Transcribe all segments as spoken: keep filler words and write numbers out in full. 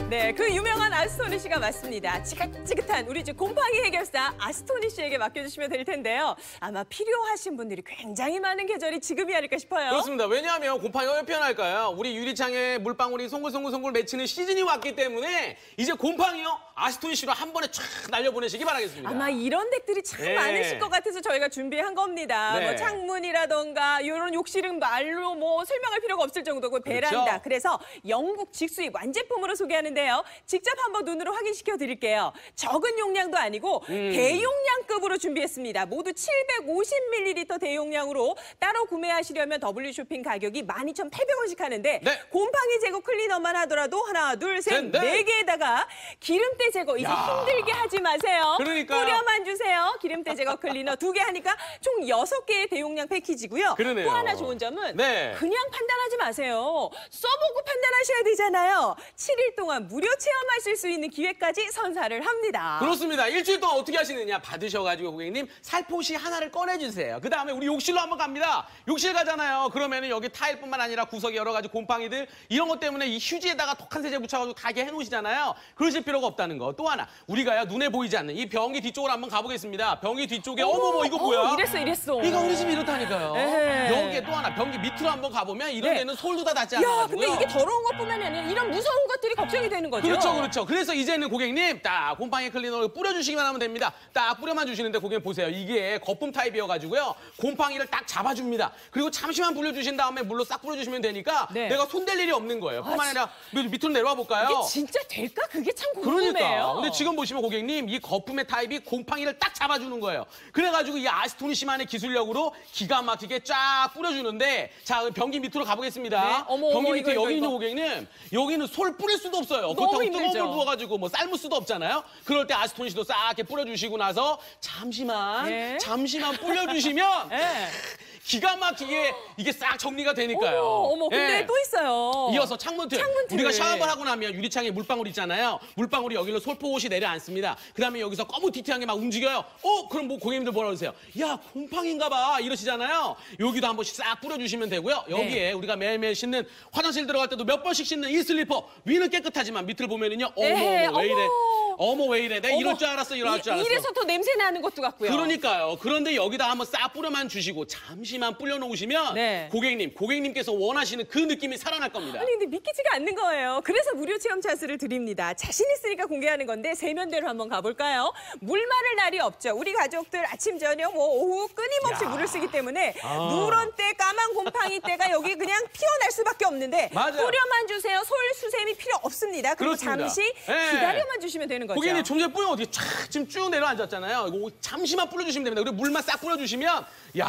네, 그 유명한 아스토니시가 맞습니다. 지긋지긋한 우리 집 곰팡이 해결사 아스토니시에게 맡겨주시면 될 텐데요. 아마 필요하신 분들이 굉장히 많은 계절이 지금이 아닐까 싶어요. 그렇습니다. 왜냐하면 곰팡이가 왜 피어날까요? 우리 유리창에 물방울이 송글송글송글 맺히는 시즌이 왔기 때문에 이제 곰팡이요 아스토니시로 한 번에 쫙 날려보내시기 바라겠습니다. 아마 이런 덱들이 참 네. 많으실 것 같아서 저희가 준비한 겁니다. 네. 뭐 창문이라던가 이런 욕실은 말로 뭐 설명할 필요가 없을 정도고 베란다. 그렇죠. 그래서 영국 직수입 완제품으로 소개하는데요. 직접 한번 눈으로 확인시켜 드릴게요. 적은 용량도 아니고 음. 대용량급으로 준비했습니다. 모두 칠백오십 밀리리터 대용량으로 따로 구매하시려면 더블유쇼핑 가격이 만 이천팔백 원씩 하는데 네. 곰팡이 제거 클리너만 하더라도 하나, 둘, 셋, 네, 네. 네 개에다가 기름때 제거 이제 야. 힘들게 하지 마세요. 그러니까요. 뿌려만 주세요. 기름때 제거 클리너 두 개 하니까 총 여섯 개의 대용량 패키지고요. 그러네요. 또 하나 좋은 점은 네. 그냥 판단하지 마세요. 써보고 판단하셔야 되잖아요. 칠 일 동안 무료 체험하실 수 있는 기회까지 선사를 합니다. 그렇습니다. 일주일 동안 어떻게 하시느냐 받으셔가지고 고객님 살포시 하나를 꺼내주세요. 그 다음에 우리 욕실로 한번 갑니다. 욕실 가잖아요. 그러면은 여기 타일뿐만 아니라 구석에 여러 가지 곰팡이들 이런 것 때문에 이 휴지에다가 독한 세제 묻혀가지고 가게 해놓으시잖아요. 그러실 필요가 없다는 거. 또 하나 우리가요 눈에 보이지 않는 이 변기 뒤쪽으로 한번 가보겠습니다. 변기 뒤쪽에 어머머 이거 뭐야? 어머, 이랬어 이랬어. 이거 우리 집이 이렇다니까요. 에헤. 여기에 또 하나 변기 밑으로 한번 가보면 이런 네. 데는 솔도 다 닿지 야, 않아가지고요. 근데 이게 더러운 것뿐만이 아니라 이런 무서운 것들이 걱정이 되는 거죠. 그렇죠, 그렇죠. 그래서 이제는 고객님 딱 곰팡이 클리너를 뿌려주시기만 하면 됩니다. 딱 뿌려만 주시는데 고객님 보세요. 이게 거품 타입이어가지고요. 곰팡이를 딱 잡아줍니다. 그리고 잠시만 뿌려주신 다음에 물로 싹 뿌려주시면 되니까 네. 내가 손댈 일이 없는 거예요. 뿐만 아, 아니라 밑으로 내려와 볼까요? 이게 진짜 될까? 그게 참 궁금해요. 그러니까. 근데 지금 보시면 고객님 이 거품의 타입이 곰팡이를 딱 잡아주는 거예요. 그래가지고 이 아스토니시만의 기술력으로 기가 막히게 쫙 뿌려주는데 자 변기 밑으로 가보겠습니다. 네. 어머, 변기 어머, 밑에 이거, 여기 이거, 있는 이거. 고객님 여기는 솔 뿌릴 수도 없어요. 너무 그렇다고 힘들죠. 뜨거운 물 부어가지고 뭐 삶을 수도 없잖아요. 그럴 때 아스토니시도 싹 이렇게 뿌려주시고 나서 잠시만 네. 잠시만 뿌려주시면 네. 기가 막히게 이게 싹 정리가 되니까요. 어머, 어머, 근데 예. 또 있어요. 이어서 창문틀. 창문틀. 우리가 샤워를 하고 나면 유리창에 물방울 있잖아요. 물방울이 여기로 솔포옷이 내려앉습니다. 그다음에 여기서 거무튀튀한 게 막 움직여요. 어? 그럼 뭐 고객님들 뭐라 그러세요? 야, 곰팡이인가 봐. 이러시잖아요. 여기도 한 번씩 싹 뿌려주시면 되고요. 여기에 네. 우리가 매일매일 신는 화장실 들어갈 때도 몇 번씩 신는 이 슬리퍼. 위는 깨끗하지만 밑을 보면은요. 어머, 에헤, 왜 이래. 어머. 어머, 왜 이래. 내가 이럴 어머, 줄 알았어, 이럴 줄 알았어. 이래서 더 냄새 나는 것도 같고요. 그러니까요. 그런데 여기다 한번 싹 뿌려만 주시고 잠시만 뿌려놓으시면 네. 고객님, 고객님께서 원하시는 그 느낌이 살아날 겁니다. 아니 근데 믿기지가 않는 거예요. 그래서 무료 체험 찬스를 드립니다. 자신 있으니까 공개하는 건데 세면대로 한번 가볼까요? 물 마를 날이 없죠. 우리 가족들 아침 저녁 뭐 오후 끊임없이 야. 물을 쓰기 때문에 아. 누런 때 까만 곰팡이 때가 여기 그냥 피어날 수밖에 없는데 맞아요. 뿌려만 주세요. 솔 수세미 필요 없습니다. 그리고 그렇습니다. 잠시 네. 기다려만 주시면 되는 거죠. 고객님 좀 전에 뿌려 어디 쫙 지금 쭉 내려앉았잖아요. 이거 잠시만 뿌려주시면 됩니다. 그리고 물만 싹 뿌려주시면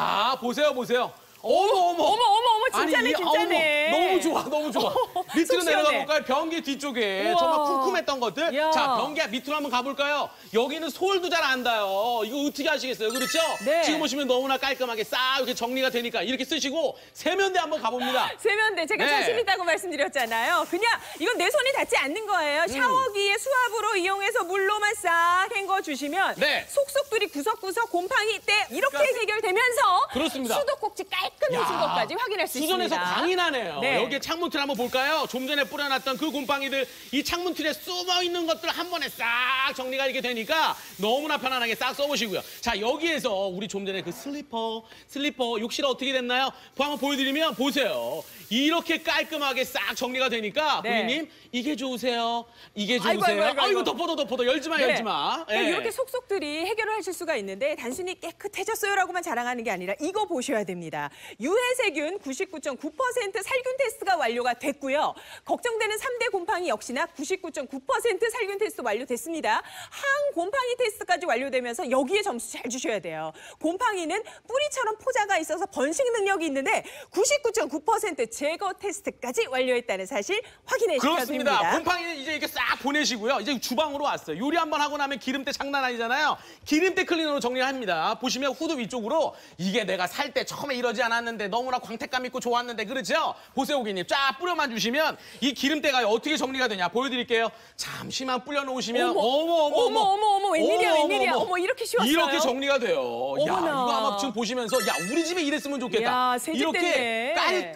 야 보세요 보세요. 어머 어머 어머 어머 어머 진짜네 아니, 이- 진짜네. 어머, 너무 좋아 너무 좋아. 밑으로 속 내려가 시원해. 볼까요? 변기 뒤쪽에 우와. 정말 쿰쿰했던 것들. 야. 자 변기 밑으로 한번 가볼까요? 여기는 솔도 잘 안 닿아요. 이거 어떻게 하시겠어요? 그렇죠? 네. 지금 보시면 너무나 깔끔하게 싹 이렇게 정리가 되니까 이렇게 쓰시고 세면대 한번 가봅니다. 세면대 제가 네. 자신 있다고 말씀드렸잖아요. 그냥 이건 내 손이 닿지 않는 거예요. 음. 샤워기에 수압으로 이용해서 물로만 싹 헹궈 주시면 네. 속속들이 구석구석 곰팡이 때 이렇게 그러니까- 해결되면서 그렇습니다. 수도꼭지 깔끔해진 야, 것까지 확인할 수 수전에서 있습니다. 광이 나네요. 네. 여기에 창문틀 한번 볼까요? 좀 전에 뿌려놨던 그 곰팡이들 이 창문틀에 숨어있는 것들 한 번에 싹 정리가 이렇게 되니까 너무나 편안하게 싹 써보시고요. 자 여기에서 우리 좀 전에 그 슬리퍼 슬리퍼 욕실 어떻게 됐나요? 그거 한번 보여드리면 보세요. 이렇게 깔끔하게 싹 정리가 되니까 네. 고객님 이게 좋으세요. 이게 좋으세요. 아이고, 아이고, 아이고, 아이고. 덮어도 덮어도 열지 마 네. 열지 마. 그러니까 예. 이렇게 속속들이 해결을 하실 수가 있는데 단순히 깨끗해졌어요라고만 자랑하는 게 아니라 이거 보셔야 됩니다. 유해세균 구십구 점 구 퍼센트 살균 테스트가 완료가 됐고요. 걱정되는 삼 대 곰팡이 역시나 구십구 점 구 퍼센트 살균 테스트 완료됐습니다. 항 곰팡이 테스트까지 완료되면서 여기에 점수 잘 주셔야 돼요. 곰팡이는 뿌리처럼 포자가 있어서 번식 능력이 있는데 구십구 점 구 퍼센트 제거 테스트까지 완료했다는 사실 확인해 주셔야 그렇습니다. 됩니다. 곰팡이는 이제 이렇게 싹 보내시고요. 이제 주방으로 왔어요. 요리 한번 하고 나면 기름때 장난 아니잖아요. 기름때 클리너로 정리합니다. 보시면 후드 위쪽으로 이게 내가 살 때 처음에 이러지 않았는데 너무나 광택감 있고 좋았는데 그렇죠? 보세요 고객님. 쫙 뿌려만 주시면 이 기름때가 어떻게 정리가 되냐 보여드릴게요. 잠시만 뿌려놓으시면 어머, 어머 어머 어머, 어머, 어머, 웬일이야, 어머, 웬일이야. 어머. 어머, 이렇게 쉬웠어요? 이렇게 정리가 돼요. 야 어머나. 이거 아마 지금 보시면 야 우리 집에 이랬으면 좋겠다. 야, 새집 이렇게 됐네. 깔끔하게 내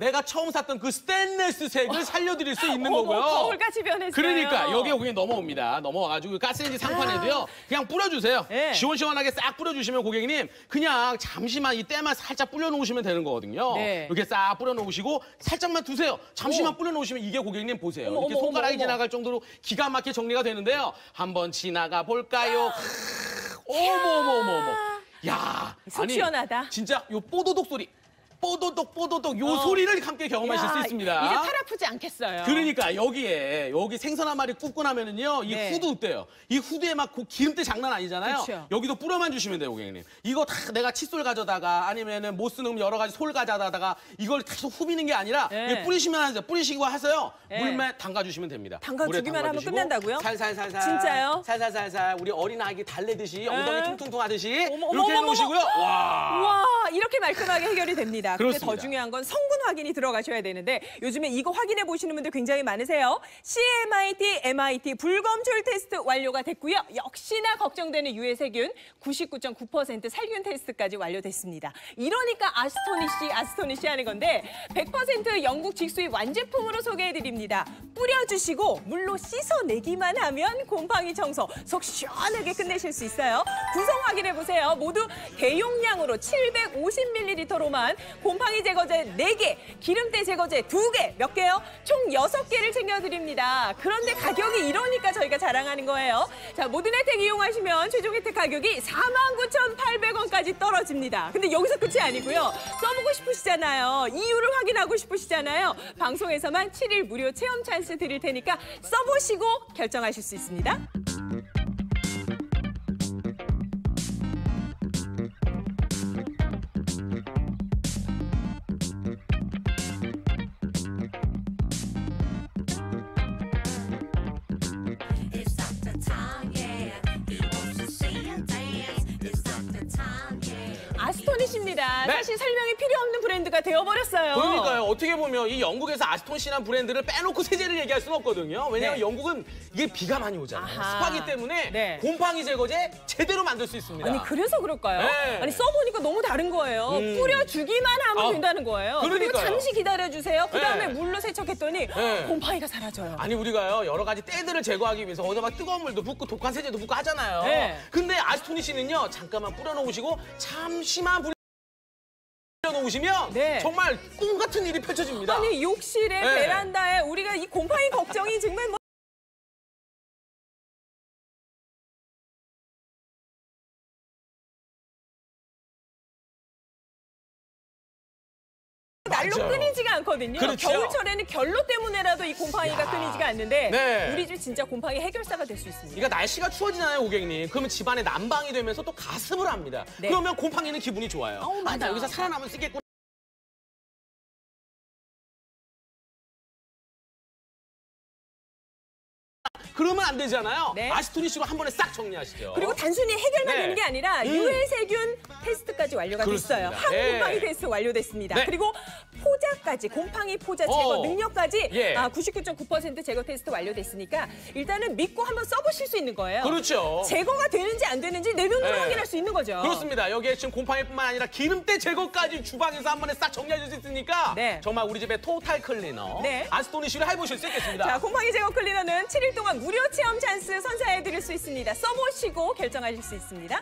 내가 처음 샀던 그 스테인레스 색을 살려드릴 수 있는 어머, 거고요. 거울같이 변했어요. 그러니까 여기 고객님 넘어옵니다. 넘어와가지고 가스레인지 상판에도요. 그냥 뿌려주세요. 네. 시원시원하게 싹 뿌려주시면 고객님 그냥 잠시만 이 때만 살짝 뿌려놓으시면 되는 거거든요. 네. 이렇게 싹 뿌려놓으시고 살짝만 두세요. 잠시만 어. 뿌려놓으시면 이게 고객님 보세요. 어머, 이렇게 어머, 손가락이 어머, 어머. 지나갈 정도로 기가 막히게 정리가 되는데요. 한번 지나가 볼까요? 어머 어머 어머 어머. 야, 속 아니, 시원하다. 진짜 요 뽀도독 소리. 뽀도독 뽀도독 요 어. 소리를 함께 경험하실 야, 수 있습니다. 이제 팔 아프지 않겠어요. 그러니까 여기에 여기 생선 한 마리 굽고 나면은요 이 네. 후드 어때요? 이 후드에 막 그 기름때 장난 아니잖아요. 그쵸. 여기도 뿌려만 주시면 돼요, 고객님. 이거 다 내가 칫솔 가져다가 아니면은 못 쓰는 여러 가지 솔 가져다가 이걸 계속 후비는 게 아니라 네. 이거 뿌리시면 하세요. 뿌리시고 하세요. 네. 물에 담가 주시면 됩니다. 담가주기만 물에 하면 담가주시고 끝난다고요? 살살살살. 진짜요? 살살살살. 우리 어린 아기 달래듯이 엉덩이 퉁퉁퉁 하듯이 어머, 어머, 이렇게 어머, 해놓으시고요. 와. 와, 이렇게 말끔하게 해결이 됩니다. 근데 더 그렇습니다. 중요한 건 성분 확인이 들어가셔야 되는데 요즘에 이거 확인해 보시는 분들 굉장히 많으세요. 씨엠아이티, 엠아이티 불검출 테스트 완료가 됐고요. 역시나 걱정되는 유해세균 구십구 점 구 퍼센트 살균 테스트까지 완료됐습니다. 이러니까 아스토니시, 아스토니시 하는 건데 백 퍼센트 영국 직수입 완제품으로 소개해드립니다. 뿌려주시고 물로 씻어내기만 하면 곰팡이 청소 속 시원하게 끝내실 수 있어요. 구성 확인해 보세요. 모두 대용량으로 칠백오십 밀리리터로만 곰팡이 제거제 네 개, 기름때 제거제 두 개, 몇 개요? 총 여섯 개를 챙겨드립니다. 그런데 가격이 이러니까 저희가 자랑하는 거예요. 자, 모든 혜택 이용하시면 최종 혜택 가격이 사만 구천팔백 원까지 떨어집니다. 근데 여기서 끝이 아니고요. 써보고 싶으시잖아요. 이유를 확인하고 싶으시잖아요. 방송에서만 칠 일 무료 체험 찬스 드릴 테니까 써보시고 결정하실 수 있습니다. It's Doctor Tom, yeah. He wants to see you dance. It's Doctor Tom, yeah. 아스토니시입니다. 네. 사실 설명이 필요 없는 브랜드가 되어버렸어요. 그러니까요. 어떻게 보면 이 영국에서 아스톤시라는 브랜드를 빼놓고 세제를 얘기할 수는 없거든요. 왜냐하면 네. 영국은 이게 비가 많이 오잖아요. 아하. 습하기 때문에 네. 곰팡이 제거제 제대로 만들 수 있습니다. 아니 그래서 그럴까요? 네. 아니 써보니까 너무 다른 거예요. 음. 뿌려주기만 하면 아, 된다는 거예요. 그리고 그러니까요. 잠시 기다려주세요. 그 다음에 네. 물로 세척했더니 네. 곰팡이가 사라져요. 아니 우리가요 여러 가지 때들을 제거하기 위해서 어디서 막 뜨거운 물도 붓고 독한 세제도 붓고 하잖아요. 네. 근데 아스토니시는요 잠깐만 뿌려놓으시고 잠시만 뿌려놓으시면 네. 정말 꿈 같은 일이 펼쳐집니다. 아니 욕실에 네. 베란다에 우리가 이 곰팡이 걱정이 정말 뭐 날로 맞아요. 끊이지가 않거든요. 그렇죠. 겨울철에는 결로 때문에라도 이 곰팡이가 야. 끊이지가 않는데 네. 우리 집 진짜 곰팡이 해결사가 될 수 있습니다. 그러니까 날씨가 추워지잖아요, 고객님. 그러면 집안에 난방이 되면서 또 가습을 합니다. 네. 그러면 곰팡이는 기분이 좋아요. 어우, 맞아. 아, 나 여기서 살아남을 수 있겠구나. 그러면 안 되잖아요. 네. 아스토니시로 한 번에 싹 정리하시죠. 그리고 단순히 해결만 네. 되는 게 아니라 음. 유해세균 테스트까지 완료가 그렇습니다. 됐어요. 네. 항곰팡이 테스트 완료됐습니다. 네. 그리고 포자까지, 곰팡이 포자 제거 어. 능력까지 예. 아, 구십구 점 구 퍼센트 제거 테스트 완료됐으니까 일단은 믿고 한번 써보실 수 있는 거예요. 그렇죠. 제거가 되는지 안 되는지 내면으로 네. 확인할 수 있는 거죠. 그렇습니다. 여기에 지금 곰팡이뿐만 아니라 기름때 제거까지 주방에서 한 번에 싹 정리해 줄 수 있으니까 네. 정말 우리 집의 토탈 클리너 네. 아스토니시를 해보실 수 있겠습니다. 자, 곰팡이 제거 클리너는 칠 일 동안 무료 체험 찬스 선사해드릴 수 있습니다. 써보시고 결정하실 수 있습니다.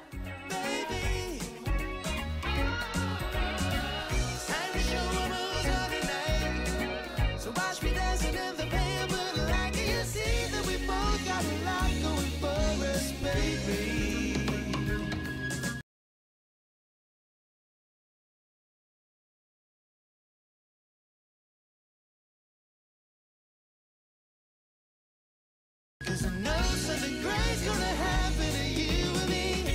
Cause I know something great's gonna happen to you and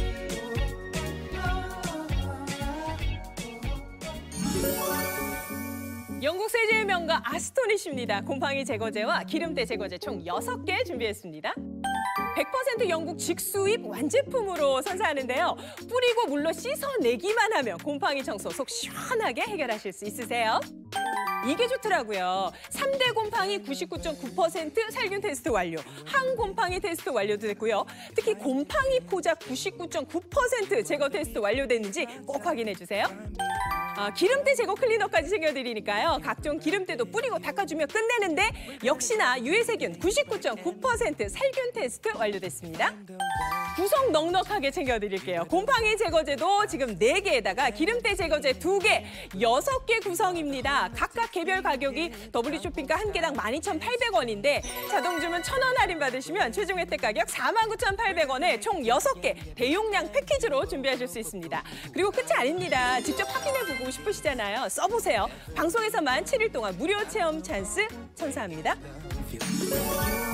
me. 영국 세제의 명가 아스토니시입니다. 곰팡이 제거제와 기름때 제거제 총 여섯 개 준비했습니다. 백 퍼센트 영국 직수입 완제품으로 선사하는데요. 뿌리고 물로 씻어내기만 하면 곰팡이 청소 속 시원하게 해결하실 수 있으세요. 이게 좋더라고요. 삼 대 곰팡이 구십구 점 구 퍼센트 살균 테스트 완료, 항곰팡이 테스트 완료도 됐고요. 특히 곰팡이 포자 구십구 점 구 퍼센트 제거 테스트 완료됐는지 꼭 확인해 주세요. 아, 기름때 제거 클리너까지 챙겨드리니까요. 각종 기름때도 뿌리고 닦아주며 끝내는데 역시나 유해세균 구십구 점 구 퍼센트 살균 테스트 완료됐습니다. 구성 넉넉하게 챙겨드릴게요. 곰팡이 제거제도 지금 네 개에다가 기름때 제거제 두 개, 여섯 개 구성입니다. 각각 개별 가격이 더블유 쇼핑가 한 개당 만 이천팔백 원인데 자동 주문 천 원 할인 받으시면 최종 혜택 가격 사만 구천팔백 원에 총 여섯 개 대용량 패키지로 준비하실 수 있습니다. 그리고 끝이 아닙니다. 직접 확인해보고 싶으시잖아요. 써보세요. 방송에서만 칠 일 동안 무료 체험 찬스 선사합니다. You